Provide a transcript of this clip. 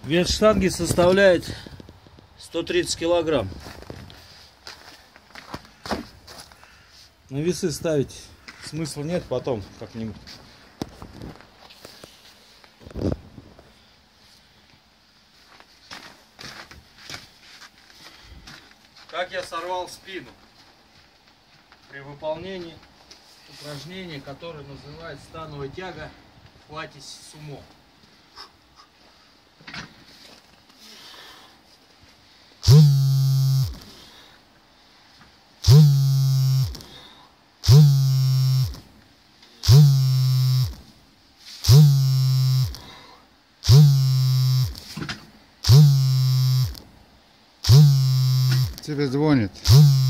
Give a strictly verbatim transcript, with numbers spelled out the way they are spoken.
Вес штанги составляет сто тридцать килограмм. На весы ставить смысла нет, потом как-нибудь. Как я сорвал спину при выполнении упражнения, которое называется становая тяга в хвате сумо. Тебе звонит.